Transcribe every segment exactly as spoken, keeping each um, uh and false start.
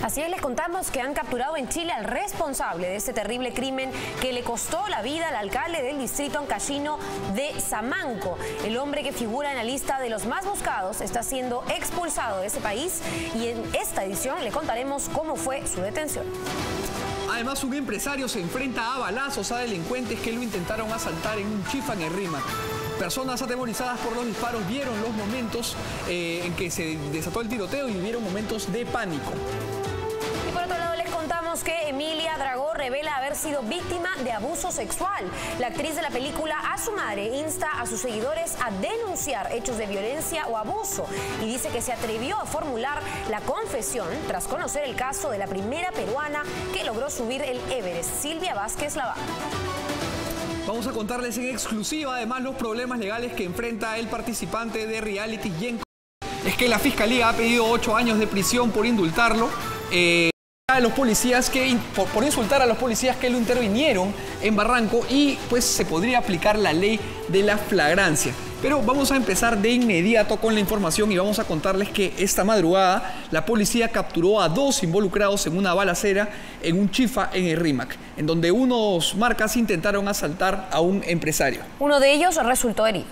Así es, les contamos que han capturado en Chile al responsable de este terrible crimen que le costó la vida al alcalde del distrito ancashino de Samanco. El hombre que figura en la lista de los más buscados está siendo expulsado de ese país y en esta edición le contaremos cómo fue su detención. Además, un empresario se enfrenta a balazos a delincuentes que lo intentaron asaltar en un chifa en el Rímac. Personas atemorizadas por los disparos vieron los momentos eh, en que se desató el tiroteo y vivieron momentos de pánico. Y por otro lado les contamos que Emilia Dragó revela haber sido víctima de abuso sexual. La actriz de la película A su madre insta a sus seguidores a denunciar hechos de violencia o abuso y dice que se atrevió a formular la confesión tras conocer el caso de la primera peruana que logró subir el Everest, Silvia Vázquez Lavada. Vamos a contarles en exclusiva además los problemas legales que enfrenta el participante de reality Yenko. Es que la fiscalía ha pedido ocho años de prisión por indultarlo. Eh, a los policías que, por, por insultar a los policías que lo intervinieron en Barranco y pues se podría aplicar la ley de la flagrancia. Pero vamos a empezar de inmediato con la información y vamos a contarles que esta madrugada la policía capturó a dos involucrados en una balacera en un chifa en el Rímac, en donde unos marcas intentaron asaltar a un empresario. Uno de ellos resultó herido.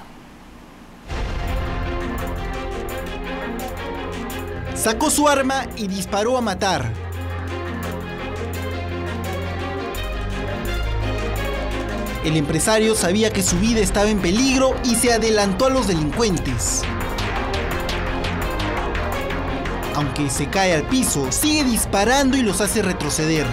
Sacó su arma y disparó a matar. El empresario sabía que su vida estaba en peligro y se adelantó a los delincuentes. Aunque se cae al piso, sigue disparando y los hace retroceder.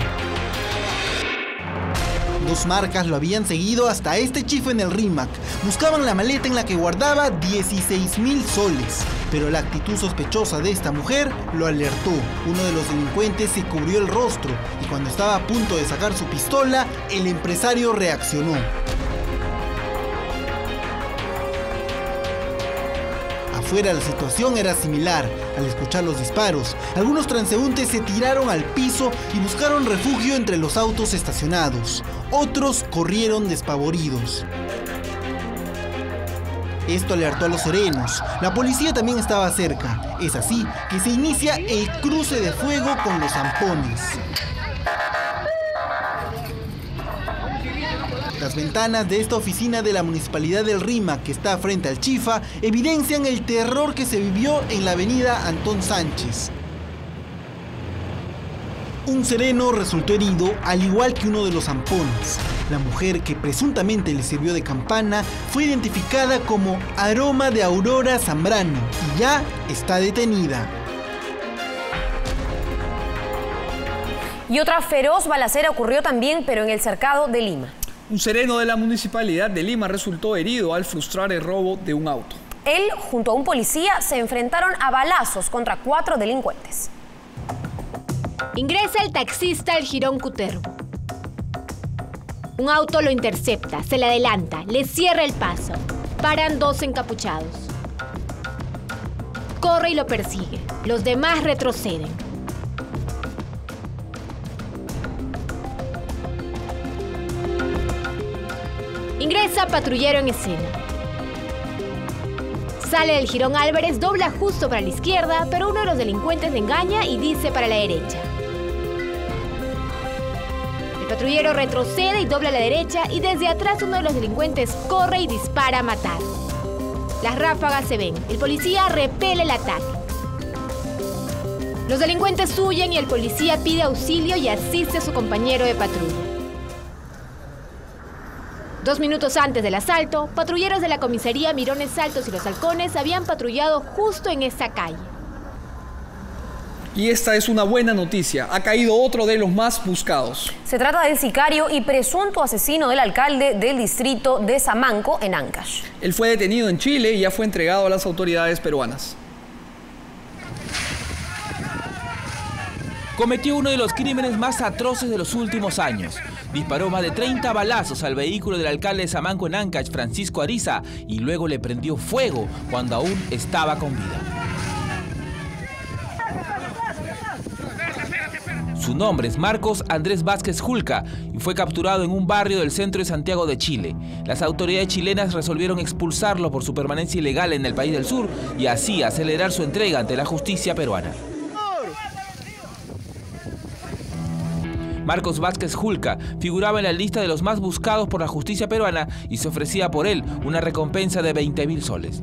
Dos marcas lo habían seguido hasta este chifa en el Rímac. Buscaban la maleta en la que guardaba dieciséis mil soles. Pero la actitud sospechosa de esta mujer lo alertó. Uno de los delincuentes se cubrió el rostro y cuando estaba a punto de sacar su pistola, el empresario reaccionó. Afuera la situación era similar. Al escuchar los disparos, algunos transeúntes se tiraron al piso y buscaron refugio entre los autos estacionados. Otros corrieron despavoridos. Esto alertó a los serenos. La policía también estaba cerca. Es así que se inicia el cruce de fuego con los zampones. Las ventanas de esta oficina de la Municipalidad del Rímac, que está frente al chifa, evidencian el terror que se vivió en la avenida Antón Sánchez. Un sereno resultó herido, al igual que uno de los zampones. La mujer que presuntamente le sirvió de campana fue identificada como Aroma de Aurora Zambrano y ya está detenida. Y otra feroz balacera ocurrió también, pero en el cercado de Lima. Un sereno de la Municipalidad de Lima resultó herido al frustrar el robo de un auto. Él, junto a un policía, se enfrentaron a balazos contra cuatro delincuentes. Ingresa el taxista al jirón Cutervo. Un auto lo intercepta, se le adelanta, le cierra el paso. Paran dos encapuchados. Corre y lo persigue. Los demás retroceden. Ingresa patrullero en escena. Sale del jirón Álvarez, dobla justo para la izquierda, pero uno de los delincuentes le engaña y dice para la derecha. El patrullero retrocede y dobla a la derecha y desde atrás uno de los delincuentes corre y dispara a matar. Las ráfagas se ven. El policía repele el ataque. Los delincuentes huyen y el policía pide auxilio y asiste a su compañero de patrulla. Dos minutos antes del asalto, patrulleros de la comisaría Mirones Altos y Los Halcones habían patrullado justo en esta calle. Y esta es una buena noticia. Ha caído otro de los más buscados. Se trata del sicario y presunto asesino del alcalde del distrito de Samanco, en Ancash. Él fue detenido en Chile y ya fue entregado a las autoridades peruanas. Cometió uno de los crímenes más atroces de los últimos años. Disparó más de treinta balazos al vehículo del alcalde de Samanco en Ancash, Francisco Ariza, y luego le prendió fuego cuando aún estaba con vida. Su nombre es Marcos Andrés Vázquez Julca y fue capturado en un barrio del centro de Santiago de Chile. Las autoridades chilenas resolvieron expulsarlo por su permanencia ilegal en el país del sur y así acelerar su entrega ante la justicia peruana. Marcos Vázquez Julca figuraba en la lista de los más buscados por la justicia peruana y se ofrecía por él una recompensa de veinte mil soles.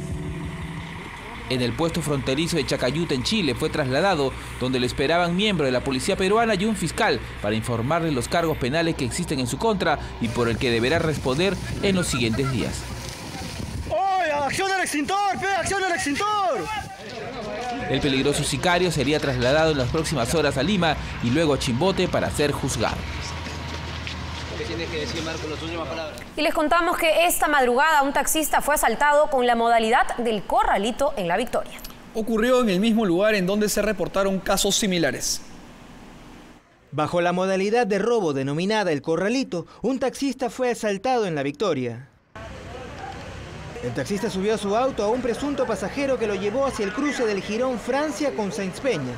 En el puesto fronterizo de Chacayuta, en Chile, fue trasladado donde le esperaban miembros de la policía peruana y un fiscal para informarle los cargos penales que existen en su contra y por el que deberá responder en los siguientes días. ¡Oye, acción del extintor! ¡Pe, acción del extintor! El peligroso sicario sería trasladado en las próximas horas a Lima y luego a Chimbote para ser juzgado. ¿Qué tienes que decir, Marco, las últimas palabras? Y les contamos que esta madrugada un taxista fue asaltado con la modalidad del corralito en La Victoria. Ocurrió en el mismo lugar en donde se reportaron casos similares. Bajo la modalidad de robo denominada el corralito, un taxista fue asaltado en La Victoria. El taxista subió a su auto a un presunto pasajero que lo llevó hacia el cruce del Jirón Francia con Sáenz Peña.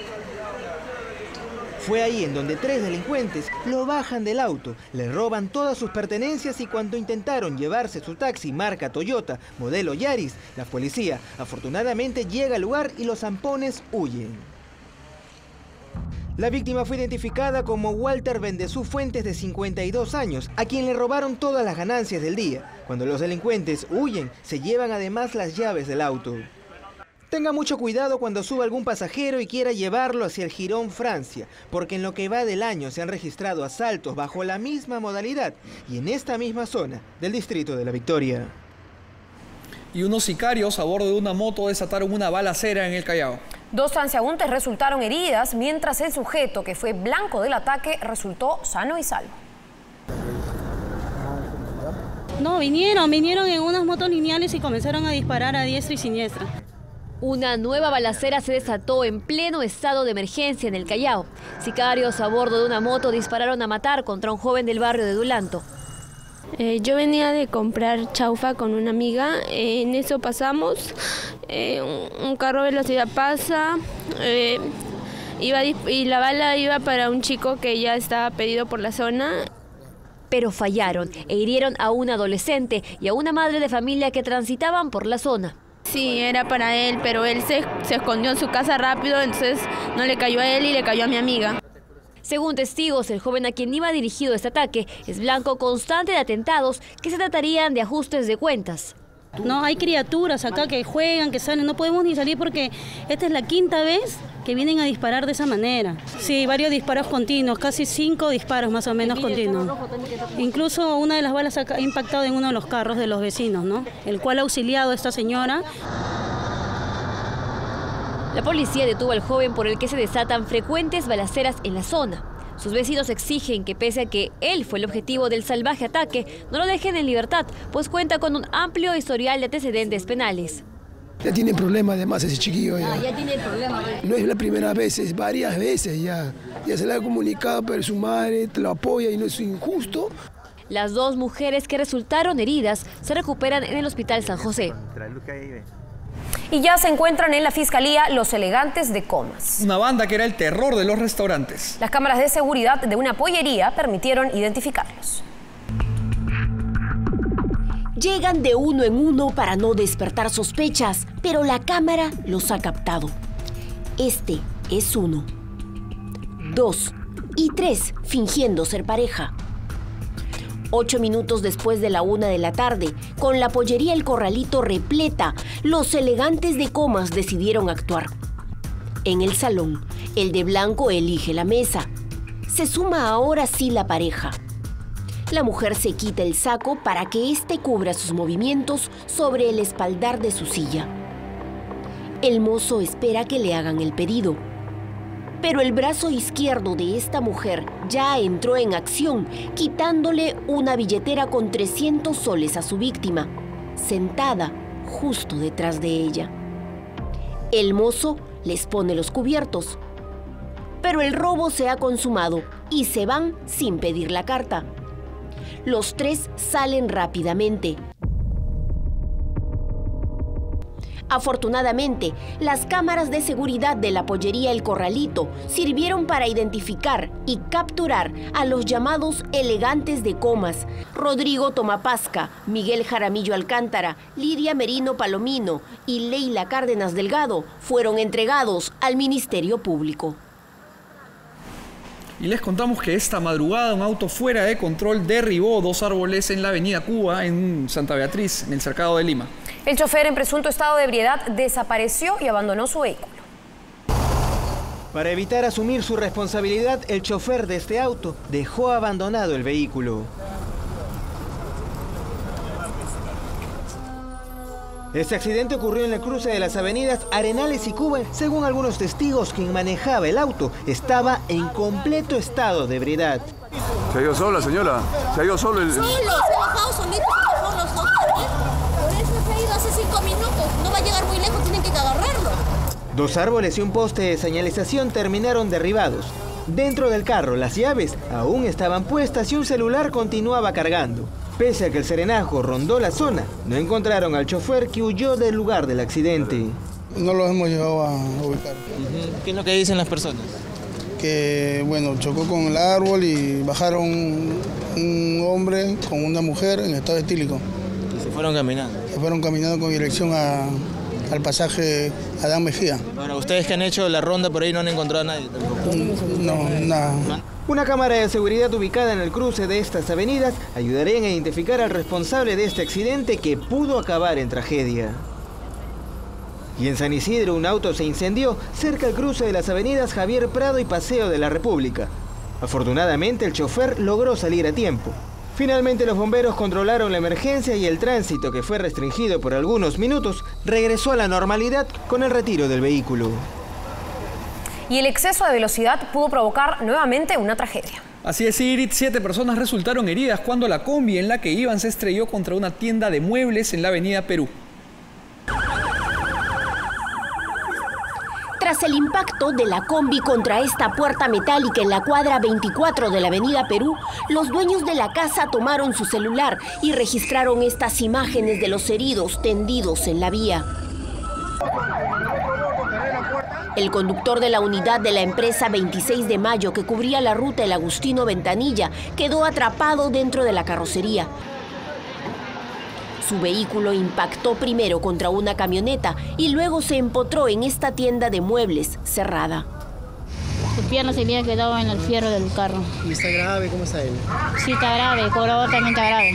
Fue ahí en donde tres delincuentes lo bajan del auto, le roban todas sus pertenencias y cuando intentaron llevarse su taxi marca Toyota, modelo Yaris, la policía afortunadamente llega al lugar y los zampones huyen. La víctima fue identificada como Walter Bendezú Fuentes, de cincuenta y dos años, a quien le robaron todas las ganancias del día. Cuando los delincuentes huyen, se llevan además las llaves del auto. Tenga mucho cuidado cuando suba algún pasajero y quiera llevarlo hacia el Jirón Francia, porque en lo que va del año se han registrado asaltos bajo la misma modalidad y en esta misma zona del distrito de La Victoria. Y unos sicarios a bordo de una moto desataron una balacera en el Callao. Dos transeúntes resultaron heridas, mientras el sujeto que fue blanco del ataque resultó sano y salvo. No, vinieron, vinieron en unas motos lineales y comenzaron a disparar a diestra y siniestra. Una nueva balacera se desató en pleno estado de emergencia en el Callao. Sicarios a bordo de una moto dispararon a matar contra un joven del barrio de Dulanto. Eh, yo venía de comprar chaufa con una amiga, eh, en eso pasamos, eh, un, un carro de velocidad pasa, eh, iba, y la bala iba para un chico que ya estaba pedido por la zona. Pero fallaron e hirieron a un adolescente y a una madre de familia que transitaban por la zona. Sí, era para él, pero él se, se escondió en su casa rápido, entonces no le cayó a él y le cayó a mi amiga. Según testigos, el joven a quien iba dirigido este ataque es blanco constante de atentados que se tratarían de ajustes de cuentas. No, hay criaturas acá que juegan, que salen, no podemos ni salir porque esta es la quinta vez que vienen a disparar de esa manera. Sí, varios disparos continuos, casi cinco disparos más o menos continuos. Incluso una de las balas ha impactado en uno de los carros de los vecinos, ¿no? El cual ha auxiliado a esta señora. La policía detuvo al joven por el que se desatan frecuentes balaceras en la zona. Sus vecinos exigen que pese a que él fue el objetivo del salvaje ataque, no lo dejen en libertad, pues cuenta con un amplio historial de antecedentes penales. Ya tiene problemas además ese chiquillo. Ya, ah, ya tiene problemas. No es la primera vez, es varias veces ya. Ya se le ha comunicado, pero su madre lo apoya y no es injusto. Las dos mujeres que resultaron heridas se recuperan en el Hospital San José. Y ya se encuentran en la Fiscalía los elegantes de Comas. Una banda que era el terror de los restaurantes. Las cámaras de seguridad de una pollería permitieron identificarlos. Llegan de uno en uno para no despertar sospechas, pero la cámara los ha captado. Este es uno, dos y tres, fingiendo ser pareja. Ocho minutos después de la una de la tarde, con la pollería El Corralito repleta, los elegantes de Comas decidieron actuar. En el salón, el de blanco elige la mesa. Se suma ahora sí la pareja. La mujer se quita el saco para que éste cubra sus movimientos sobre el espaldar de su silla. El mozo espera que le hagan el pedido. Pero el brazo izquierdo de esta mujer ya entró en acción, quitándole una billetera con trescientos soles a su víctima, sentada justo detrás de ella. El mozo les pone los cubiertos. Pero el robo se ha consumado y se van sin pedir la carta. Los tres salen rápidamente. Afortunadamente, las cámaras de seguridad de la pollería El Corralito sirvieron para identificar y capturar a los llamados elegantes de Comas: Rodrigo Tomapasca, Miguel Jaramillo Alcántara, Lidia Merino Palomino y Leila Cárdenas Delgado fueron entregados al Ministerio Público. Y les contamos que esta madrugada un auto fuera de control derribó dos árboles en la avenida Cuba, en Santa Beatriz, en el cercado de Lima. El chofer en presunto estado de ebriedad desapareció y abandonó su vehículo. Para evitar asumir su responsabilidad, el chofer de este auto dejó abandonado el vehículo. Este accidente ocurrió en el cruce de las avenidas Arenales y Cuba. Según algunos testigos, quien manejaba el auto estaba en completo estado de ebriedad. ¿Se ha ido sola, señora? ¿Se ha ido solo el...? Solo, se ha bajado solito, por los dos. Por eso se ha ido hace cinco minutos. No va a llegar muy lejos, tienen que agarrarlo. Dos árboles y un poste de señalización terminaron derribados. Dentro del carro, las llaves aún estaban puestas y un celular continuaba cargando. Pese a que el serenazo rondó la zona, no encontraron al chofer, que huyó del lugar del accidente. No lo hemos llegado a ubicar. ¿Qué es lo que dicen las personas? Que, bueno, chocó con el árbol y bajaron un hombre con una mujer en estado etílico. ¿Y se fueron caminando? Se fueron caminando con dirección a, al pasaje Adán Mejía. Ahora, ¿ustedes que han hecho la ronda por ahí no han encontrado a nadie tampoco? No, nada. Una cámara de seguridad ubicada en el cruce de estas avenidas ayudaría a identificar al responsable de este accidente que pudo acabar en tragedia. Y en San Isidro un auto se incendió cerca del cruce de las avenidas Javier Prado y Paseo de la República. Afortunadamente el chofer logró salir a tiempo. Finalmente los bomberos controlaron la emergencia y el tránsito, que fue restringido por algunos minutos, regresó a la normalidad con el retiro del vehículo. Y el exceso de velocidad pudo provocar nuevamente una tragedia. Así es, Irit, siete personas resultaron heridas cuando la combi en la que iban se estrelló contra una tienda de muebles en la avenida Perú. Tras el impacto de la combi contra esta puerta metálica en la cuadra veinticuatro de la avenida Perú, los dueños de la casa tomaron su celular y registraron estas imágenes de los heridos tendidos en la vía. El conductor de la unidad de la empresa veintiséis de mayo, que cubría la ruta El Agustino Ventanilla, quedó atrapado dentro de la carrocería. Su vehículo impactó primero contra una camioneta y luego se empotró en esta tienda de muebles cerrada. Su pierna se había quedado en el fierro del carro. ¿Y está grave? ¿Cómo está él? Sí, está grave. El cobrador también está grave.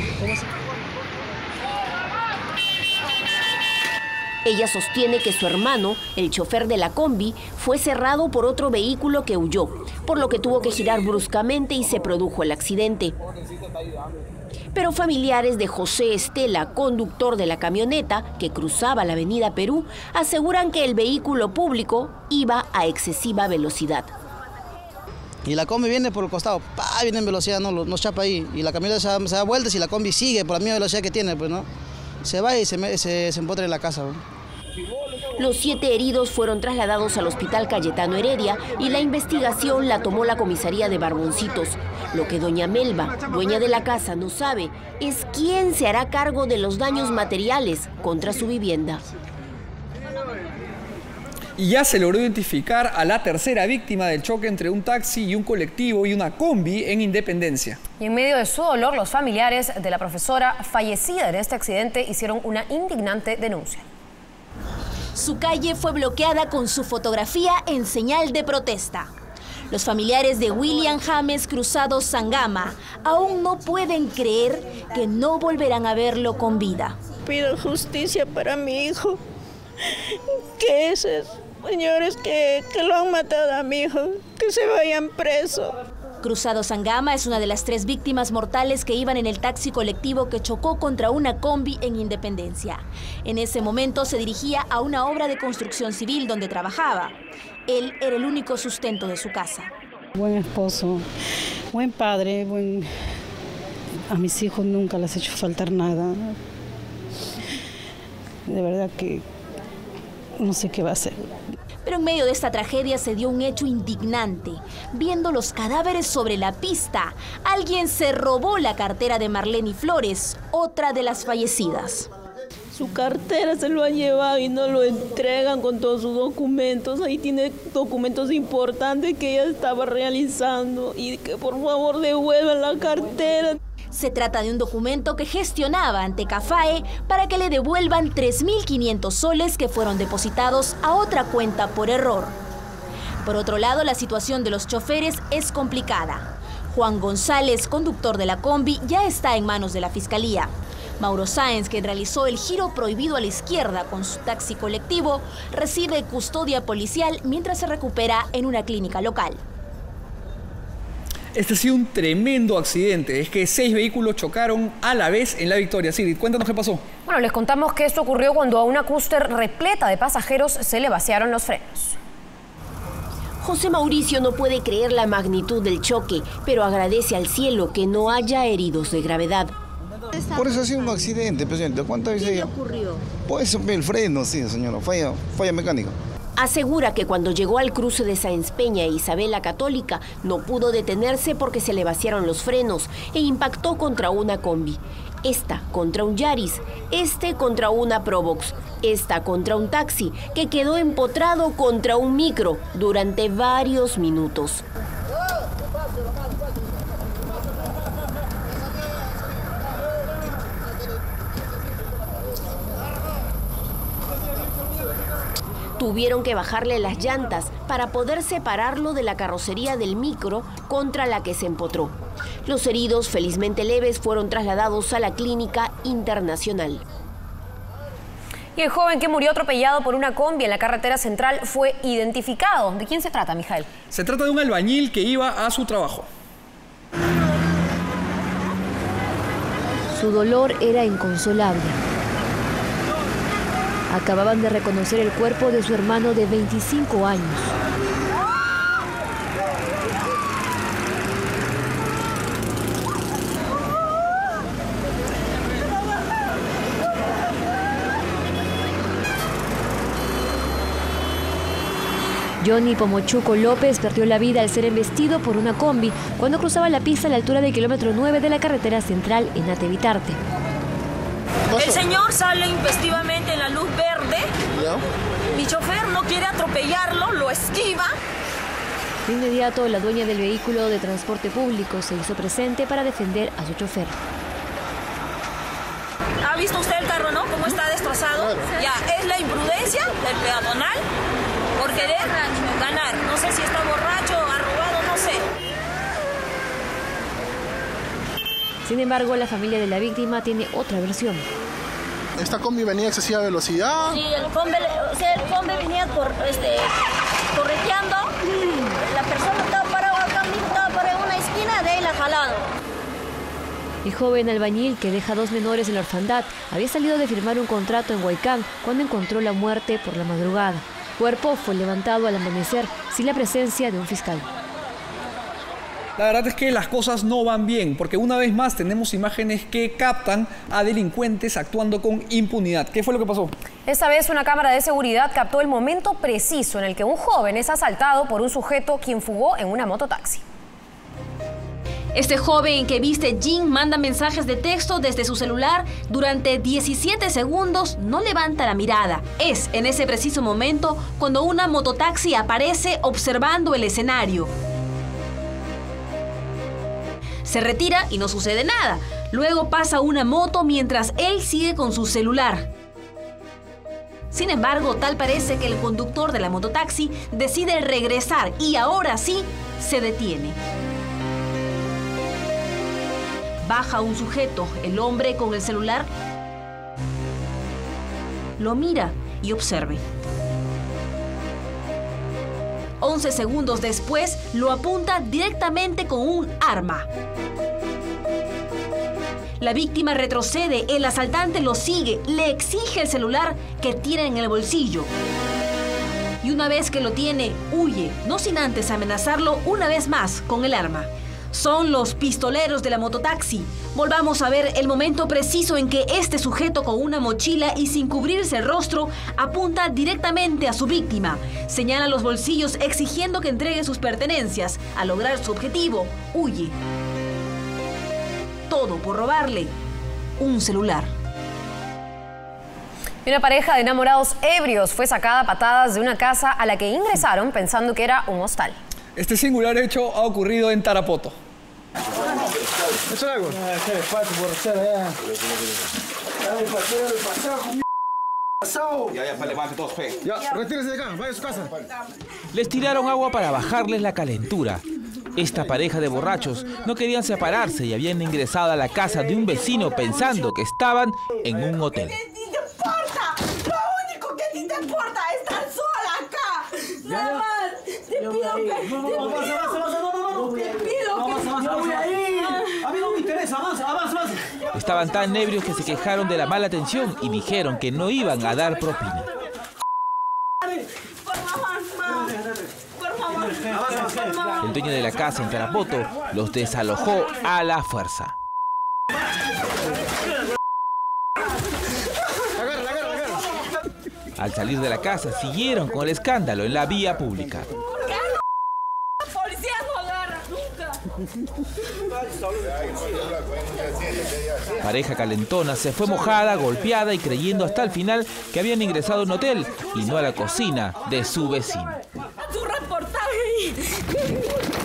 Ella sostiene que su hermano, el chofer de la combi, fue cerrado por otro vehículo que huyó, por lo que tuvo que girar bruscamente y se produjo el accidente. Pero familiares de José Estela, conductor de la camioneta que cruzaba la avenida Perú, aseguran que el vehículo público iba a excesiva velocidad. Y la combi viene por el costado, ¡pah! Viene en velocidad, no, nos chapa ahí. Y la camioneta se da, se da vueltas y la combi sigue por la misma velocidad que tiene, pues, ¿no? Se va y se, se, se empotra en la casa, ¿no? Los siete heridos fueron trasladados al Hospital Cayetano Heredia y la investigación la tomó la comisaría de Barboncitos. Lo que doña Melba, dueña de la casa, no sabe es quién se hará cargo de los daños materiales contra su vivienda. Y ya se logró identificar a la tercera víctima del choque entre un taxi y un colectivo y una combi en Independencia. Y en medio de su dolor, los familiares de la profesora fallecida en este accidente hicieron una indignante denuncia. Su calle fue bloqueada con su fotografía en señal de protesta. Los familiares de William James Cruzado Sangama aún no pueden creer que no volverán a verlo con vida. Pido justicia para mi hijo, que esos señores que, que lo han matado a mi hijo, que se vayan presos. Cruzado Sangama es una de las tres víctimas mortales que iban en el taxi colectivo que chocó contra una combi en Independencia. En ese momento se dirigía a una obra de construcción civil donde trabajaba. Él era el único sustento de su casa. Buen esposo, buen padre, buen... a mis hijos nunca les he hecho faltar nada. De verdad que no sé qué va a hacer. Pero en medio de esta tragedia se dio un hecho indignante. Viendo los cadáveres sobre la pista, alguien se robó la cartera de Marlene Flores, otra de las fallecidas. Su cartera se lo han llevado y no lo entregan con todos sus documentos. Ahí tiene documentos importantes que ella estaba realizando y que por favor devuelvan la cartera. Se trata de un documento que gestionaba ante CAFAE para que le devuelvan tres mil quinientos soles que fueron depositados a otra cuenta por error. Por otro lado, la situación de los choferes es complicada. Juan González, conductor de la combi, ya está en manos de la Fiscalía. Mauro Sáenz, quien realizó el giro prohibido a la izquierda con su taxi colectivo, recibe custodia policial mientras se recupera en una clínica local. Este ha sido un tremendo accidente. Es que seis vehículos chocaron a la vez en La Victoria. Sigrid, cuéntanos qué pasó. Bueno, les contamos que esto ocurrió cuando a una cúster repleta de pasajeros se le vaciaron los frenos. José Mauricio no puede creer la magnitud del choque, pero agradece al cielo que no haya heridos de gravedad. Por eso ha sido un accidente, presidente. ¿Cuántas veces? ¿Qué le ocurrió? Pues el freno, sí, señora. Falla, falla mecánica. Asegura que cuando llegó al cruce de Sáenz Peña e Isabel la Católica no pudo detenerse porque se le vaciaron los frenos e impactó contra una combi. Esta contra un Yaris, este contra una Probox, esta contra un taxi que quedó empotrado contra un micro durante varios minutos. Tuvieron que bajarle las llantas para poder separarlo de la carrocería del micro contra la que se empotró. Los heridos, felizmente leves, fueron trasladados a la clínica internacional. Y el joven que murió atropellado por una combi en la carretera central fue identificado. ¿De quién se trata, Mijael? Se trata de un albañil que iba a su trabajo. Su dolor era inconsolable. Acababan de reconocer el cuerpo de su hermano de veinticinco años. Johnny Pomochuco López perdió la vida al ser embestido por una combi cuando cruzaba la pista a la altura del kilómetro nueve de la carretera central en Atevitarte. El señor sale impestivamente en la luz verde. ¿Ya? Mi chofer no quiere atropellarlo, lo esquiva. De inmediato, la dueña del vehículo de transporte público se hizo presente para defender a su chofer. ¿Ha visto usted el carro, no? ¿Cómo está destrozado? Claro. Ya, es la imprudencia del peatonal por querer ganar. No sé si está borracho, arrugado, no sé. Sin embargo, la familia de la víctima tiene otra versión. Esta combi venía a excesiva velocidad. Sí, el combi, o sea, el combi venía por, este, correteando. La persona estaba parada acá, estaba parada en una esquina, de ahí la jalado. El joven albañil, que deja dos menores en la orfandad, había salido de firmar un contrato en Huaycán cuando encontró la muerte por la madrugada. El cuerpo fue levantado al amanecer sin la presencia de un fiscal. La verdad es que las cosas no van bien, porque una vez más tenemos imágenes que captan a delincuentes actuando con impunidad. ¿Qué fue lo que pasó? Esta vez una cámara de seguridad captó el momento preciso en el que un joven es asaltado por un sujeto quien fugó en una mototaxi. Este joven que viste jean manda mensajes de texto desde su celular durante diecisiete segundos, no levanta la mirada. Es en ese preciso momento cuando una mototaxi aparece observando el escenario. Se retira y no sucede nada. Luego pasa una moto mientras él sigue con su celular. Sin embargo, tal parece que el conductor de la mototaxi decide regresar y ahora sí se detiene. Baja un sujeto, el hombre con el celular lo mira y observe. once segundos después, lo apunta directamente con un arma. La víctima retrocede, el asaltante lo sigue, le exige el celular que tiene en el bolsillo. Y una vez que lo tiene, huye, no sin antes amenazarlo una vez más con el arma. Son los pistoleros de la mototaxi. Volvamos a ver el momento preciso en que este sujeto con una mochila y sin cubrirse el rostro apunta directamente a su víctima. Señala los bolsillos exigiendo que entregue sus pertenencias. Al lograr su objetivo, huye. Todo por robarle un celular. Y una pareja de enamorados ebrios fue sacada a patadas de una casa a la que ingresaron pensando que era un hostal. Este singular hecho ha ocurrido en Tarapoto. ¿Eso algo? Ya, ya, vale, vale, todos fe. Ya, retírese de acá, vaya a su casa. Les tiraron agua para bajarles la calentura. Esta pareja de borrachos no querían separarse y habían ingresado a la casa de un vecino pensando que estaban en un hotel. ¿Qué te importa? Lo único que a ti te importa es estar sola acá. Nada más. Te pido que... Te pido que... Yo voy a ir. A mí no me interesa. Avanza, avanza, avanza. Estaban tan ebrios que se quejaron de la mala atención y dijeron que no iban a dar propina. Por favor, mamá. Por favor, por favor. El dueño de la casa en Tarapoto los desalojó a la fuerza. Al salir de la casa siguieron con el escándalo en la vía pública. La policía no agarra nunca. Pareja calentona se fue mojada, golpeada y creyendo hasta el final que habían ingresado a un hotel y no a la cocina de su vecino. A tu reportaje.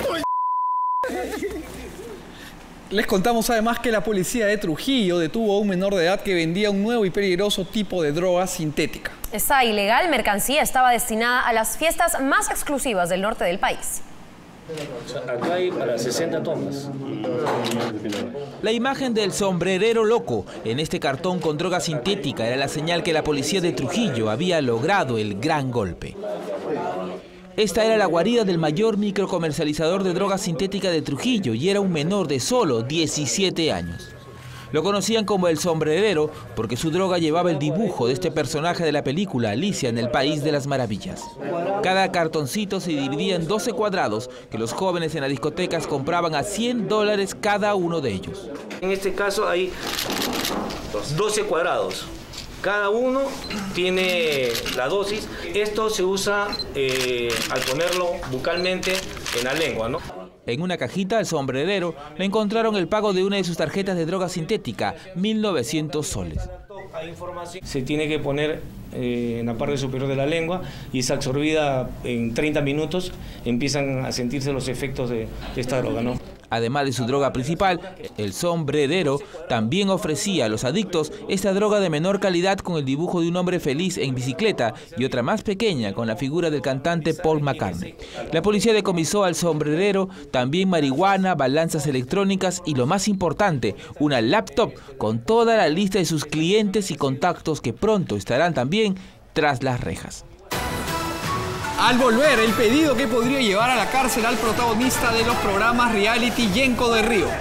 Les contamos además que la policía de Trujillo detuvo a un menor de edad que vendía un nuevo y peligroso tipo de droga sintética. Esta ilegal mercancía estaba destinada a las fiestas más exclusivas del norte del país. Acá hay para sesenta tomas. La imagen del sombrerero loco en este cartón con droga sintética era la señal que la policía de Trujillo había logrado el gran golpe. Esta era la guarida del mayor microcomercializador de droga sintética de Trujillo y era un menor de solo diecisiete años. Lo conocían como el sombrerero porque su droga llevaba el dibujo de este personaje de la película Alicia en el País de las Maravillas. Cada cartoncito se dividía en doce cuadrados que los jóvenes en las discotecas compraban a cien dólares cada uno de ellos. En este caso hay doce cuadrados. Cada uno tiene la dosis. Esto se usa eh, al ponerlo bucalmente en la lengua, ¿no? En una cajita al sombrerero le encontraron el pago de una de sus tarjetas de droga sintética, mil novecientos soles. Se tiene que poner eh, en la parte superior de la lengua y es absorbida en treinta minutos. Empiezan a sentirse los efectos de, de esta droga, ¿no? Además de su droga principal, el sombrerero también ofrecía a los adictos esta droga de menor calidad con el dibujo de un hombre feliz en bicicleta y otra más pequeña con la figura del cantante Paul McCartney. La policía decomisó al sombrerero también marihuana, balanzas electrónicas y lo más importante, una laptop con toda la lista de sus clientes y contactos que pronto estarán también tras las rejas. Al volver, el pedido que podría llevar a la cárcel al protagonista de los programas reality Yenko del Río.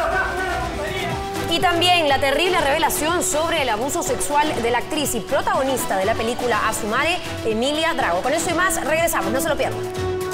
Y también la terrible revelación sobre el abuso sexual de la actriz y protagonista de la película A su madre, Emilia Drago. Con eso y más, regresamos, no se lo pierdan.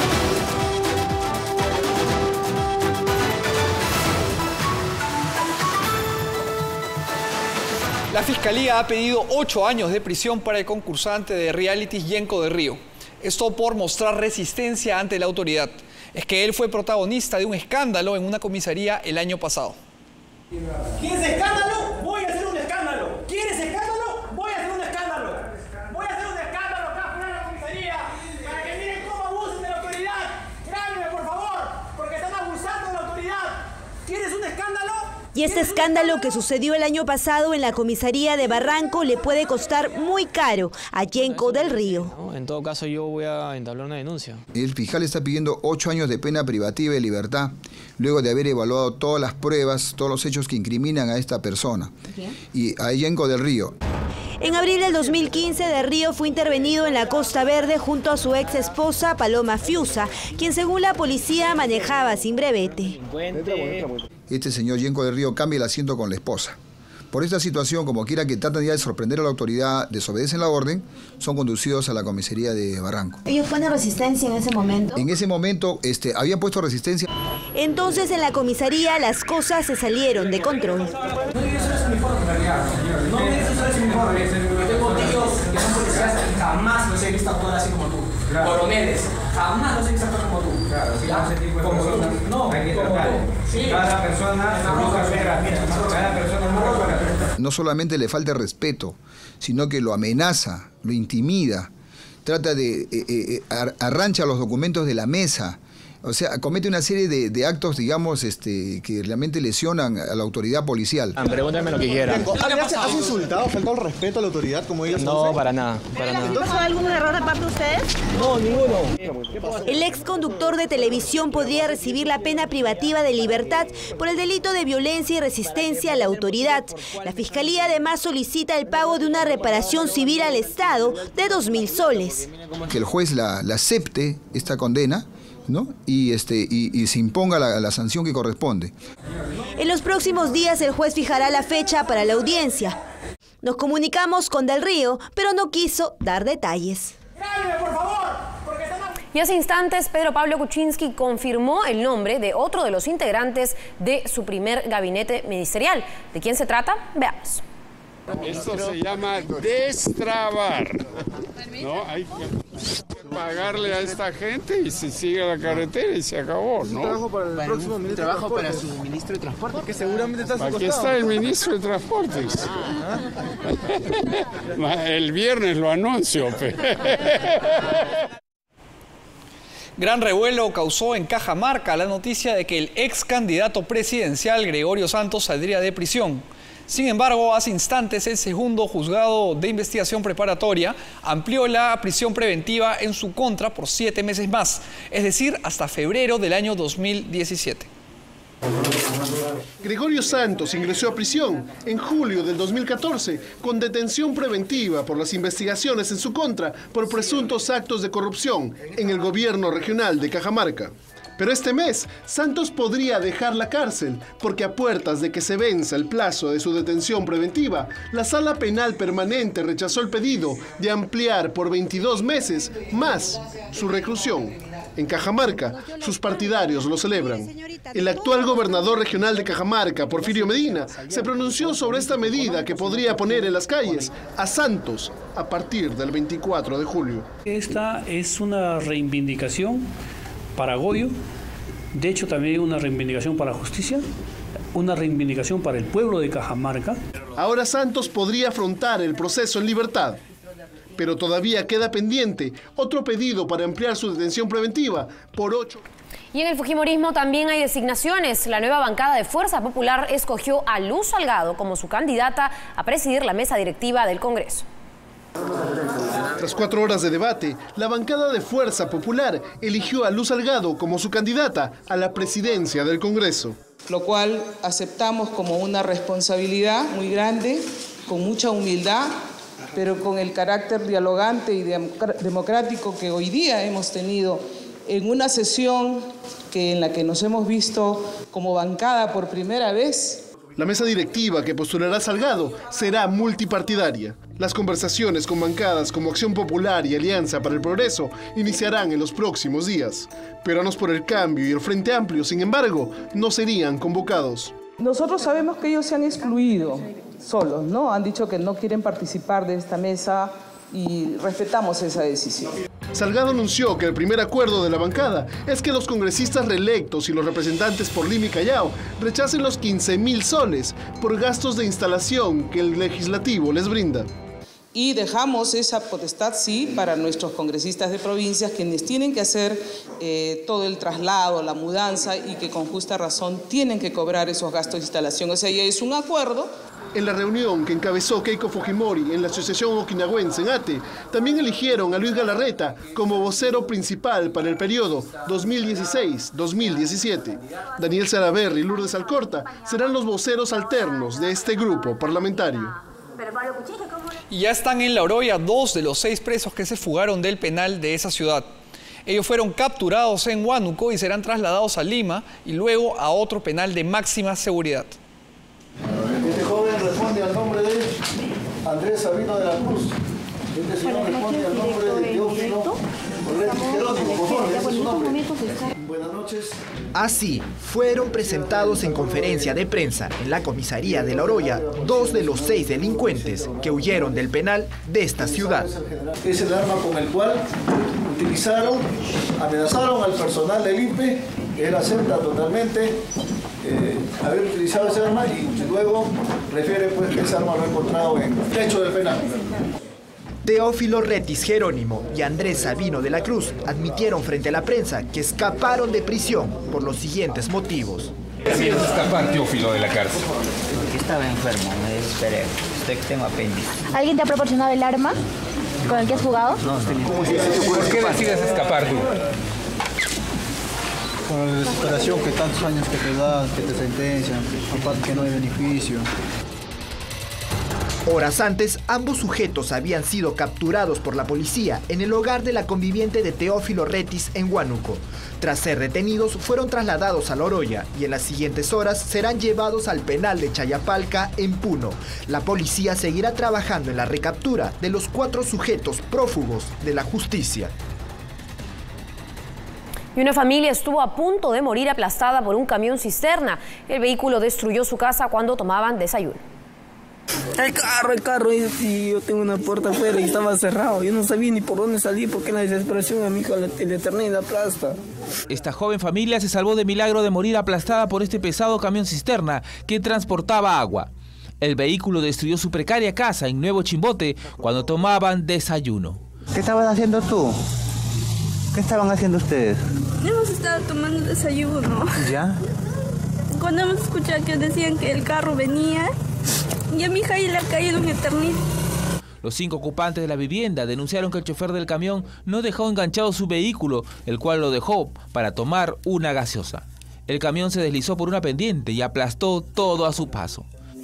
La Fiscalía ha pedido ocho años de prisión para el concursante de reality Yenko del Río. Esto por mostrar resistencia ante la autoridad. Es que él fue protagonista de un escándalo en una comisaría el año pasado. ¿Quieres escándalo? Voy a hacer un escándalo. ¿Quieres escándalo? Voy a hacer un escándalo. Voy a hacer un escándalo acá fuera de la comisaría para que miren cómo abusan de la autoridad. Grábenme, por favor, porque están abusando de la autoridad. ¿Quieres un escándalo? Y este escándalo que sucedió el año pasado en la comisaría de Barranco le puede costar muy caro a Yenko del Río. En todo caso, yo voy a entablar una denuncia. El fiscal está pidiendo ocho años de pena privativa de libertad, luego de haber evaluado todas las pruebas, todos los hechos que incriminan a esta persona. ¿Qué? Y a Yenko del Río. En abril del dos mil quince, Del Río fue intervenido en la Costa Verde junto a su ex esposa Paloma Fiusa, quien según la policía manejaba sin brevete. Este señor Yenko del Río cambia el asiento con la esposa. Por esta situación, como quiera que tratan ya de sorprender a la autoridad, desobedecen la orden, son conducidos a la comisaría de Barranco. ¿Ellos ponen resistencia en ese momento? En ese momento este, habían puesto resistencia. Entonces en la comisaría las cosas se salieron de control. No, eso es uniforme, en realidad, señor. No, eso es uniforme. Yo tengo tíos que son policías y jamás los he visto actuar así como tú. Claro. Coroneles, jamás los he visto actuar como tú. Claro, si no, ese tipo de como personas, tú. No, hay que tratar. Sí. Cada persona, cada persona no recuerda. No solamente le falta respeto, sino que lo amenaza, lo intimida, trata de eh, eh, arrancha los documentos de la mesa, O sea, comete una serie de, de actos, digamos, este, que realmente lesionan a la autoridad policial. Pregúntame lo que quieran. ¿Has, ¿Has insultado, faltado el respeto a la autoridad como ellos? No, para nada, para nada. ¿Pasó algún error de parte de ustedes? No, ninguno. El ex conductor de televisión podría recibir la pena privativa de libertad por el delito de violencia y resistencia a la autoridad. La Fiscalía además solicita el pago de una reparación civil al Estado de dos mil soles. Que el juez la, la acepte esta condena, ¿no? Y, este, y, y se imponga la, la sanción que corresponde. En los próximos días el juez fijará la fecha para la audiencia. Nos comunicamos con Del Río, pero no quiso dar detalles. Y hace instantes, Pedro Pablo Kuczynski confirmó el nombre de otro de los integrantes de su primer gabinete ministerial. ¿De quién se trata? Veamos. Esto se llama destrabar, ¿no? Hay que pagarle a esta gente y se sigue la carretera y se acabó, ¿no? Trabajo para el próximo ministro de Transporte. Para su ministro de Transporte, que seguramente está a su Aquí costado. está el ministro de Transportes. El viernes lo anuncio. Gran revuelo causó en Cajamarca la noticia de que el ex candidato presidencial Gregorio Santos saldría de prisión. Sin embargo, hace instantes el segundo juzgado de investigación preparatoria amplió la prisión preventiva en su contra por siete meses más, es decir, hasta febrero del año dos mil diecisiete. Gregorio Santos ingresó a prisión en julio del dos mil catorce con detención preventiva por las investigaciones en su contra por presuntos actos de corrupción en el gobierno regional de Cajamarca. Pero este mes, Santos podría dejar la cárcel porque a puertas de que se venza el plazo de su detención preventiva, la Sala Penal Permanente rechazó el pedido de ampliar por veintidós meses más su reclusión. En Cajamarca, sus partidarios lo celebran. El actual gobernador regional de Cajamarca, Porfirio Medina, se pronunció sobre esta medida que podría poner en las calles a Santos a partir del veinticuatro de julio. Esta es una reivindicación para Goyo, de hecho también una reivindicación para justicia, una reivindicación para el pueblo de Cajamarca. Ahora Santos podría afrontar el proceso en libertad, pero todavía queda pendiente otro pedido para ampliar su detención preventiva por ocho... Y en el fujimorismo también hay designaciones. La nueva bancada de Fuerza Popular escogió a Luz Salgado como su candidata a presidir la mesa directiva del Congreso. Tras cuatro horas de debate, la bancada de Fuerza Popular eligió a Luz Salgado como su candidata a la presidencia del Congreso. Lo cual aceptamos como una responsabilidad muy grande, con mucha humildad, pero con el carácter dialogante y democrático que hoy día hemos tenido en una sesión que en la que nos hemos visto como bancada por primera vez. La mesa directiva que postulará Salgado será multipartidaria. Las conversaciones con bancadas como Acción Popular y Alianza para el Progreso iniciarán en los próximos días. Peruanos por el Cambio y el Frente Amplio, sin embargo, no serían convocados. Nosotros sabemos que ellos se han excluido solos, ¿no? Han dicho que no quieren participar de esta mesa y respetamos esa decisión. Salgado anunció que el primer acuerdo de la bancada es que los congresistas reelectos y los representantes por Lima y Callao rechacen los quince mil soles por gastos de instalación que el legislativo les brinda. Y dejamos esa potestad, sí, para nuestros congresistas de provincias, quienes tienen que hacer eh, todo el traslado, la mudanza y que con justa razón tienen que cobrar esos gastos de instalación. O sea, ya es un acuerdo. En la reunión que encabezó Keiko Fujimori en la Asociación Okinawense en ATE, también eligieron a Luis Galarreta como vocero principal para el periodo dos mil dieciséis a dos mil diecisiete. Daniel Salaverry y Lourdes Alcorta serán los voceros alternos de este grupo parlamentario. Y ya están en La Oroya dos de los seis presos que se fugaron del penal de esa ciudad. Ellos fueron capturados en Huánuco y serán trasladados a Lima y luego a otro penal de máxima seguridad. Este joven responde al nombre de Andrés Sabino de la Cruz. Este señor responde al nombre de Teófilo Jerónimo. Por favor, ese es su nombre. Buenas noches. Así, fueron presentados en conferencia de prensa en la comisaría de La Oroya dos de los seis delincuentes que huyeron del penal de esta ciudad. Es el arma con el cual utilizaron, amenazaron al personal del I N P E. Él acepta totalmente eh, haber utilizado ese arma y luego refiere pues que ese arma lo ha encontrado en el techo del penal. Teófilo Retis Jerónimo y Andrés Sabino de la Cruz admitieron frente a la prensa que escaparon de prisión por los siguientes motivos. ¿Qué es escapar, Teófilo, de la cárcel? Porque estaba enfermo, me desesperé. Estoy que tengo apéndice. ¿Alguien te ha proporcionado el arma con el que has jugado? No, no. ¿Por qué decides escapar tú? Por la desesperación que tantos años que te dan, que te sentencian, aparte que no hay beneficio. Horas antes, ambos sujetos habían sido capturados por la policía en el hogar de la conviviente de Teófilo Retis en Huánuco. Tras ser retenidos, fueron trasladados a La Oroya y en las siguientes horas serán llevados al penal de Chayapalca en Puno. La policía seguirá trabajando en la recaptura de los cuatro sujetos prófugos de la justicia. Y una familia estuvo a punto de morir aplastada por un camión cisterna. El vehículo destruyó su casa cuando tomaban desayuno. El carro, el carro, y yo tengo una puerta afuera y estaba cerrado. Yo no sabía ni por dónde salir porque en la desesperación a mi hija le, le terminé y la aplasta. Esta joven familia se salvó de milagro de morir aplastada por este pesado camión cisterna que transportaba agua. El vehículo destruyó su precaria casa en Nuevo Chimbote cuando tomaban desayuno. ¿Qué estabas haciendo tú? ¿Qué estaban haciendo ustedes? Hemos estado tomando desayuno. ¿Ya? Cuando hemos escuchado que decían que el carro venía, y a mi hija le ha caído un eternito. Los cinco ocupantes de la vivienda denunciaron que el chofer del camión no dejó enganchado su vehículo, el cual lo dejó para tomar una gaseosa. El camión se deslizó por una pendiente y aplastó todo a su paso.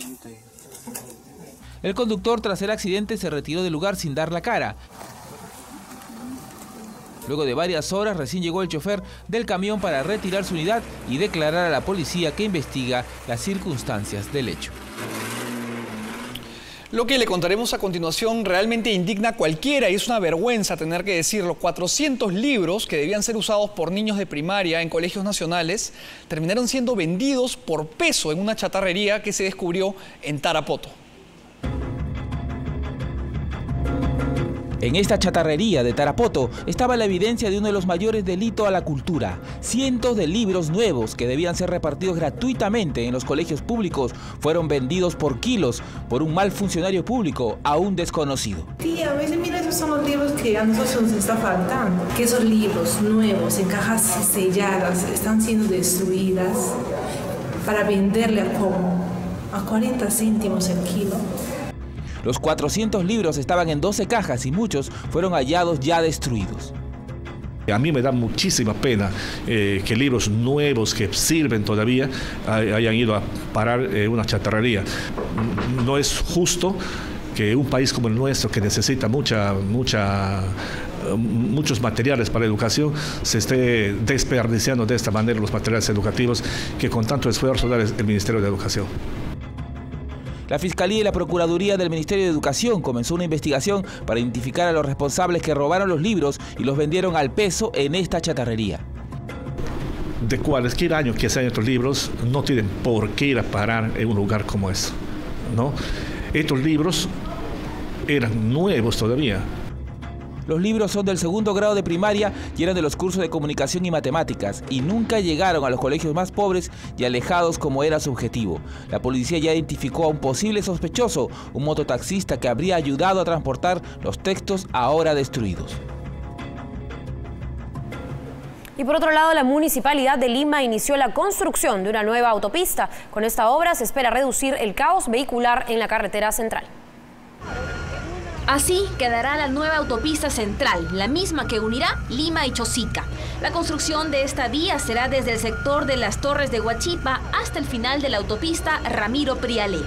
El conductor, tras el accidente, se retiró del lugar sin dar la cara. Luego de varias horas, recién llegó el chofer del camión para retirar su unidad y declarar a la policía que investiga las circunstancias del hecho. Lo que le contaremos a continuación realmente indigna a cualquiera y es una vergüenza tener que decirlo. cuatrocientos libros que debían ser usados por niños de primaria en colegios nacionales terminaron siendo vendidos por peso en una chatarrería que se descubrió en Tarapoto. En esta chatarrería de Tarapoto estaba la evidencia de uno de los mayores delitos a la cultura. Cientos de libros nuevos que debían ser repartidos gratuitamente en los colegios públicos fueron vendidos por kilos por un mal funcionario público aún desconocido. Tía, me dice, mira, esos son los libros que a nosotros nos está faltando. Que esos libros nuevos, en cajas selladas, están siendo destruidas para venderle a como a cuarenta céntimos el kilo. Los cuatrocientos libros estaban en doce cajas y muchos fueron hallados ya destruidos. A mí me da muchísima pena eh, que libros nuevos que sirven todavía hayan ido a parar eh, una chatarrería. No es justo que un país como el nuestro, que necesita mucha, mucha, muchos materiales para la educación, se esté desperdiciando de esta manera los materiales educativos que con tanto esfuerzo da el Ministerio de Educación. La Fiscalía y la Procuraduría del Ministerio de Educación comenzó una investigación para identificar a los responsables que robaron los libros y los vendieron al peso en esta chatarrería. De cualquier año que sean estos libros, no tienen por qué ir a parar en un lugar como ese, ¿no? Estos libros eran nuevos todavía. Los libros son del segundo grado de primaria y eran de los cursos de comunicación y matemáticas y nunca llegaron a los colegios más pobres y alejados como era su objetivo. La policía ya identificó a un posible sospechoso, un mototaxista que habría ayudado a transportar los textos ahora destruidos. Y por otro lado, la Municipalidad de Lima inició la construcción de una nueva autopista. Con esta obra se espera reducir el caos vehicular en la carretera central. Así quedará la nueva autopista central, la misma que unirá Lima y Chosica. La construcción de esta vía será desde el sector de las Torres de Huachipa hasta el final de la autopista Ramiro Prialé.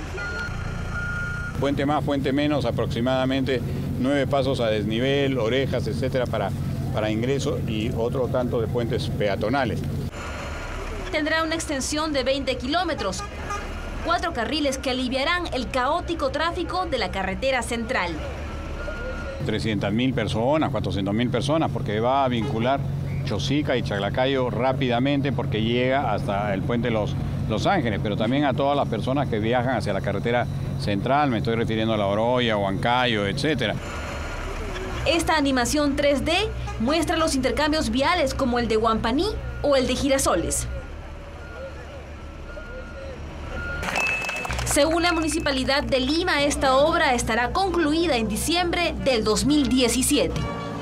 Puente más, puente menos, aproximadamente nueve pasos a desnivel, orejas, etcétera, para, para ingreso y otro tanto de puentes peatonales. Tendrá una extensión de veinte kilómetros. Cuatro carriles que aliviarán el caótico tráfico de la carretera central. trescientas mil personas, cuatrocientas mil personas, porque va a vincular Chosica y Chaclacayo rápidamente porque llega hasta el puente Los, Los Ángeles, pero también a todas las personas que viajan hacia la carretera central, me estoy refiriendo a La Oroya, Huancayo, etcétera. Esta animación tres D muestra los intercambios viales como el de Huampaní o el de Girasoles. Según la Municipalidad de Lima, esta obra estará concluida en diciembre del dos mil diecisiete.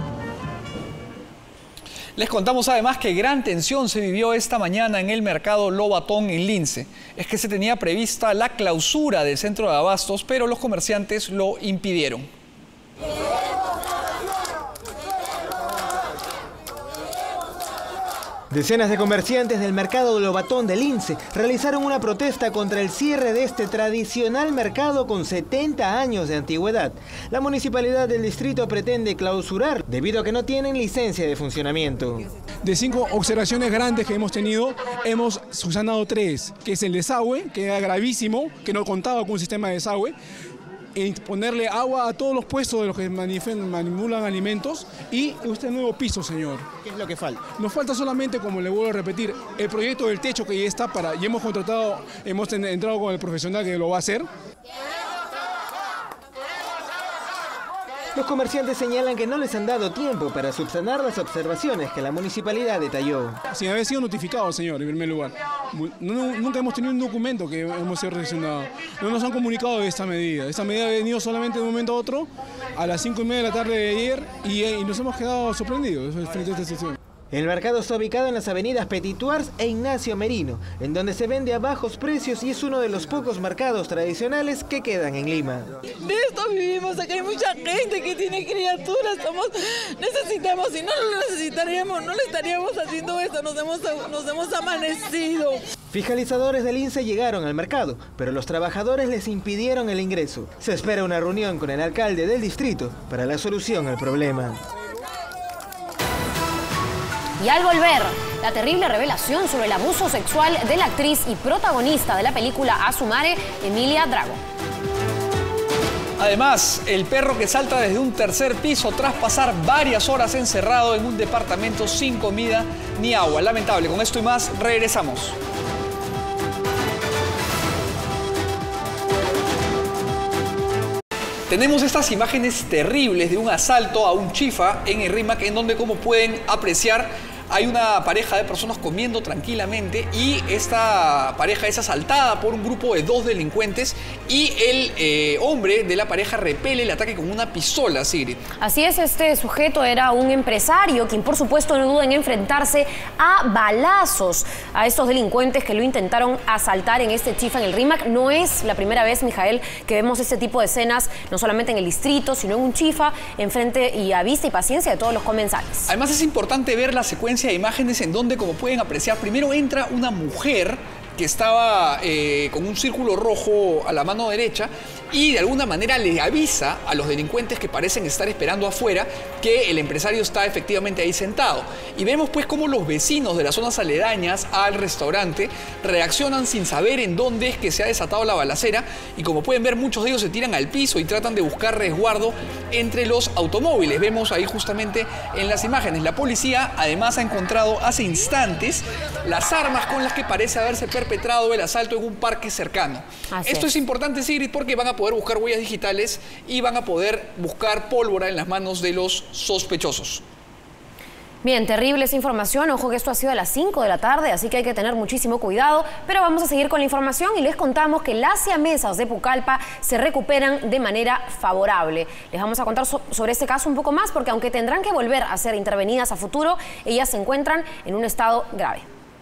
Les contamos además que gran tensión se vivió esta mañana en el mercado Lobatón en Lince. Es que se tenía prevista la clausura del centro de abastos, pero los comerciantes lo impidieron. Decenas de comerciantes del mercado Lobatón de Lince realizaron una protesta contra el cierre de este tradicional mercado con setenta años de antigüedad. La municipalidad del distrito pretende clausurar debido a que no tienen licencia de funcionamiento. De cinco observaciones grandes que hemos tenido, hemos subsanado tres, que es el desagüe, que era gravísimo, que no contaba con un sistema de desagüe, y ponerle agua a todos los puestos de los que manipulan alimentos y este nuevo piso, señor. ¿Qué es lo que falta? Nos falta solamente, como le vuelvo a repetir, el proyecto del techo que ya está para, y hemos contratado, hemos entrado con el profesional que lo va a hacer. Los comerciantes señalan que no les han dado tiempo para subsanar las observaciones que la municipalidad detalló. Sin haber sido notificado, señor, en primer lugar. No, nunca hemos tenido un documento que hemos sido reaccionado. No nos han comunicado de esta medida. Esta medida ha venido solamente de un momento a otro, a las cinco y media de la tarde de ayer, y, y nos hemos quedado sorprendidos frente a esta situación. El mercado está ubicado en las avenidas Petituars e Ignacio Merino, en donde se vende a bajos precios y es uno de los pocos mercados tradicionales que quedan en Lima. De esto vivimos, acá hay mucha gente que tiene criaturas, somos, necesitamos, si no lo necesitaríamos, no le estaríamos haciendo esto, nos hemos, nos hemos amanecido. Fiscalizadores del Lince llegaron al mercado, pero los trabajadores les impidieron el ingreso. Se espera una reunión con el alcalde del distrito para la solución al problema. Y al volver, la terrible revelación sobre el abuso sexual de la actriz y protagonista de la película Asumare, Emilia Drago. Además, el perro que salta desde un tercer piso tras pasar varias horas encerrado en un departamento sin comida ni agua. Lamentable. Con esto y más, regresamos. Tenemos estas imágenes terribles de un asalto a un chifa en el Rímac, en donde, como pueden apreciar, hay una pareja de personas comiendo tranquilamente y esta pareja es asaltada por un grupo de dos delincuentes y el eh, hombre de la pareja repele el ataque con una pistola, Sigrid. Así es, este sujeto era un empresario quien por supuesto no duda en enfrentarse a balazos a estos delincuentes que lo intentaron asaltar en este chifa en el Rímac. No es la primera vez, Mijael, que vemos este tipo de escenas, no solamente en el distrito, sino en un chifa, enfrente y a vista y paciencia de todos los comensales. Además es importante ver la secuencia de imágenes en donde, como pueden apreciar, primero entra una mujer que estaba eh, con un círculo rojo a la mano derecha y de alguna manera le avisa a los delincuentes que parecen estar esperando afuera que el empresario está efectivamente ahí sentado. Y vemos pues cómo los vecinos de las zonas aledañas al restaurante reaccionan sin saber en dónde es que se ha desatado la balacera y, como pueden ver, muchos de ellos se tiran al piso y tratan de buscar resguardo entre los automóviles. Vemos ahí justamente en las imágenes. La policía además ha encontrado hace instantes las armas con las que parece haberse perpetrado el asalto en un parque cercano. Así Esto es. es importante, Sigrid, porque van a poder buscar huellas digitales y van a poder buscar pólvora en las manos de los sospechosos. Bien, terrible esa información. Ojo que esto ha sido a las cinco de la tarde, así que hay que tener muchísimo cuidado. Pero vamos a seguir con la información y les contamos que las siamesas de Pucallpa se recuperan de manera favorable. Les vamos a contar so sobre este caso un poco más, porque aunque tendrán que volver a ser intervenidas a futuro, ellas se encuentran en un estado grave.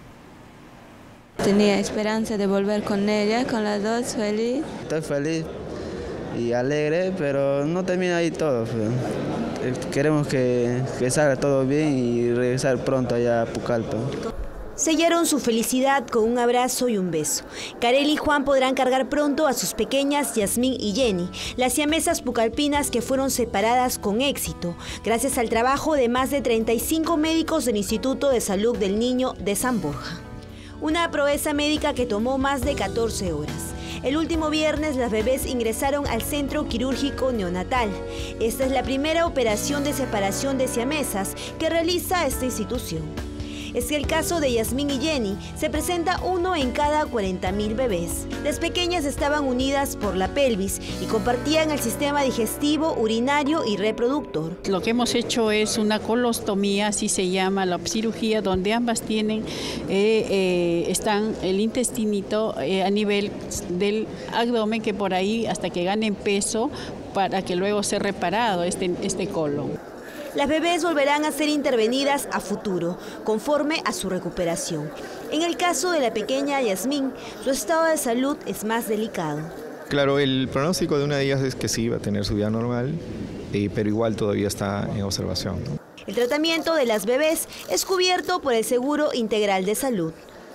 Tenía esperanza de volver con ella, con las dos, feliz. Estoy feliz y alegre, pero no termina ahí todo. Queremos que, que salga todo bien y regresar pronto allá a Pucallpa. Sellaron su felicidad con un abrazo y un beso. Kareli y Juan podrán cargar pronto a sus pequeñas Yasmín y Jenny, las siamesas pucallpinas que fueron separadas con éxito, gracias al trabajo de más de treinta y cinco médicos del Instituto de Salud del Niño de San Borja. Una proeza médica que tomó más de catorce horas. El último viernes las bebés ingresaron al Centro Quirúrgico Neonatal. Esta es la primera operación de separación de siamesas que realiza esta institución. es que el caso de Yasmín y Jenny se presenta uno en cada cuarenta mil bebés. Las pequeñas estaban unidas por la pelvis y compartían el sistema digestivo, urinario y reproductor. Lo que hemos hecho es una colostomía, así se llama la cirugía, donde ambas tienen, eh, eh, están el intestinito eh, a nivel del abdomen, que por ahí hasta que ganen peso para que luego sea reparado este, este colon. Las bebés volverán a ser intervenidas a futuro, conforme a su recuperación. En el caso de la pequeña Yasmín, su estado de salud es más delicado. Claro, el pronóstico de una de ellas es que sí va a tener su vida normal, eh, pero igual todavía está en observación, ¿no? El tratamiento de las bebés es cubierto por el Seguro Integral de Salud.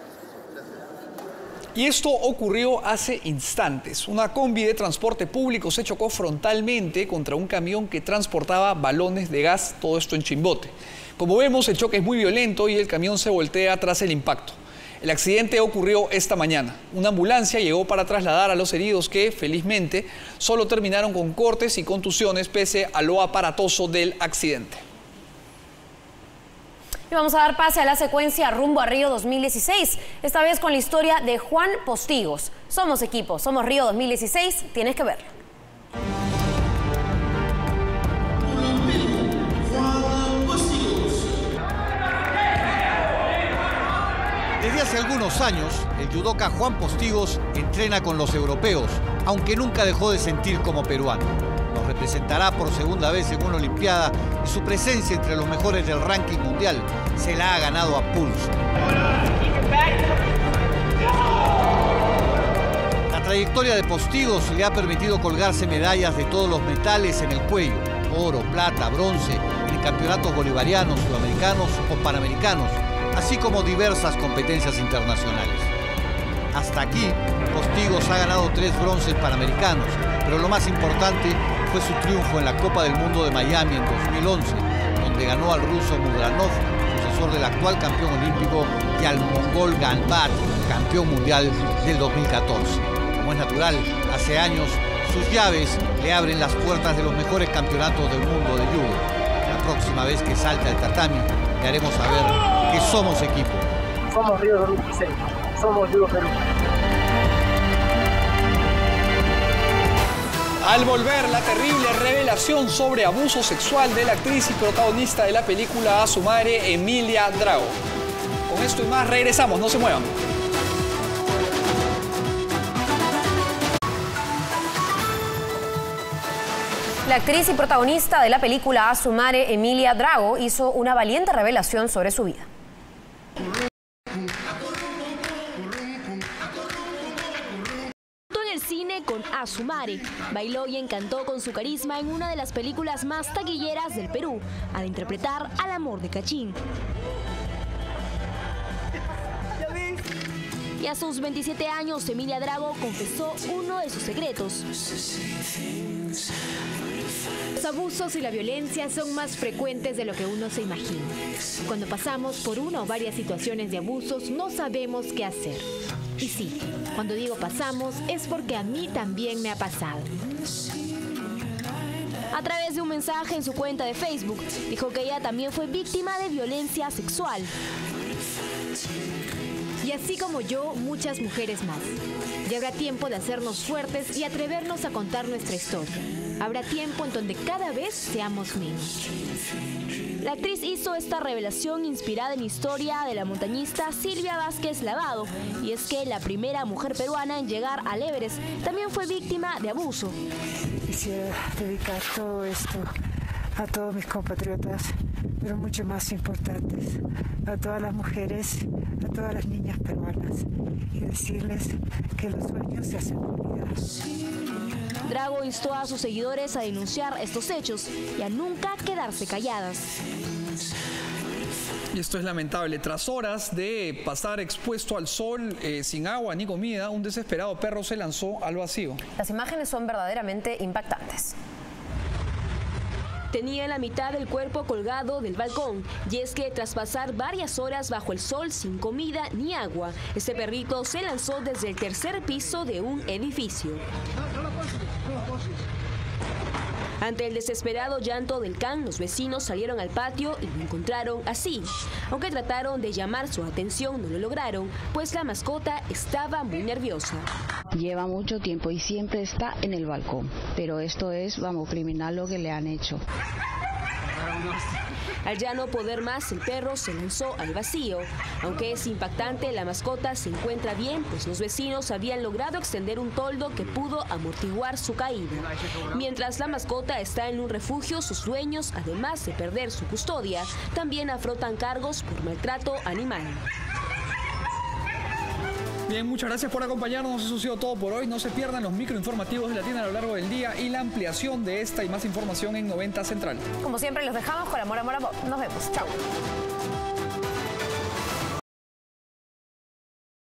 Y esto ocurrió hace instantes. Una combi de transporte público se chocó frontalmente contra un camión que transportaba balones de gas, todo esto en Chimbote. Como vemos, el choque es muy violento y el camión se voltea tras el impacto. El accidente ocurrió esta mañana. Una ambulancia llegó para trasladar a los heridos que, felizmente, solo terminaron con cortes y contusiones pese a lo aparatoso del accidente. Y vamos a dar pase a la secuencia rumbo a Río dos mil dieciséis, esta vez con la historia de Juan Postigos. Somos equipo, somos Río dos mil dieciséis, tienes que verlo. Desde hace algunos años, el judoka Juan Postigos entrena con los europeos, aunque nunca dejó de sentir como peruano. Nos representará por segunda vez en una Olimpiada y su presencia entre los mejores del ranking mundial se la ha ganado a pulso. La trayectoria de Postigos le ha permitido colgarse medallas de todos los metales en el cuello: oro, plata, bronce, en campeonatos bolivarianos, sudamericanos o panamericanos, así como diversas competencias internacionales. Hasta aquí, Postigos ha ganado tres bronces panamericanos, pero lo más importante fue su triunfo en la Copa del Mundo de Miami en dos mil once, donde ganó al ruso Mudranov, sucesor del actual campeón olímpico, y al mongol Ganbat, campeón mundial del dos mil catorce. Como es natural, hace años sus llaves le abren las puertas de los mejores campeonatos del mundo de judo. La próxima vez que salte al tatami, le haremos saber que somos equipo. Somos Río dos mil dieciséis, somos Judo Perú. Al volver, la terrible revelación sobre abuso sexual de la actriz y protagonista de la película A su madre, Emilia Drago. Con esto y más regresamos, no se muevan. La actriz y protagonista de la película A su madre, Emilia Drago, hizo una valiente revelación sobre su vida. En el cine con A su madre, bailó y encantó con su carisma en una de las películas más taquilleras del Perú, al interpretar al amor de Cachín. Y a sus veintisiete años, Emilia Drago confesó uno de sus secretos. Los abusos y la violencia son más frecuentes de lo que uno se imagina. Cuando pasamos por una o varias situaciones de abusos, no sabemos qué hacer. Y sí, cuando digo pasamos, es porque a mí también me ha pasado. A través de un mensaje en su cuenta de Facebook, dijo que ella también fue víctima de violencia sexual. Y así como yo, muchas mujeres más. Ya habrá tiempo de hacernos fuertes y atrevernos a contar nuestra historia. Habrá tiempo en donde cada vez seamos menos. La actriz hizo esta revelación inspirada en la historia de la montañista Silvia Vázquez Lavado, y es que la primera mujer peruana en llegar al Everest también fue víctima de abuso. Quisiera dedicar todo esto a todos mis compatriotas, pero mucho más importantes, a todas las mujeres, a todas las niñas peruanas, y decirles que los sueños se hacen realidad. Drago instó a sus seguidores a denunciar estos hechos y a nunca quedarse calladas. Y esto es lamentable. Tras horas de pasar expuesto al sol, eh, sin agua ni comida, un desesperado perro se lanzó al vacío. Las imágenes son verdaderamente impactantes. Tenía la mitad del cuerpo colgado del balcón, y es que tras pasar varias horas bajo el sol sin comida ni agua, este perrito se lanzó desde el tercer piso de un edificio. Ante el desesperado llanto del can, los vecinos salieron al patio y lo encontraron así. Aunque trataron de llamar su atención, no lo lograron, pues la mascota estaba muy nerviosa. Lleva mucho tiempo y siempre está en el balcón, pero esto es, vamos, criminal lo que le han hecho. Al ya no poder más, el perro se lanzó al vacío. Aunque es impactante, la mascota se encuentra bien, pues los vecinos habían logrado extender un toldo que pudo amortiguar su caída. Mientras la mascota está en un refugio, sus dueños, además de perder su custodia, también afrontan cargos por maltrato animal. Bien, muchas gracias por acompañarnos. Eso ha sido todo por hoy. No se pierdan los microinformativos de la tienda a lo largo del día y la ampliación de esta y más información en noventa Central. Como siempre, los dejamos con amor, amor, amor. Nos vemos. Chao.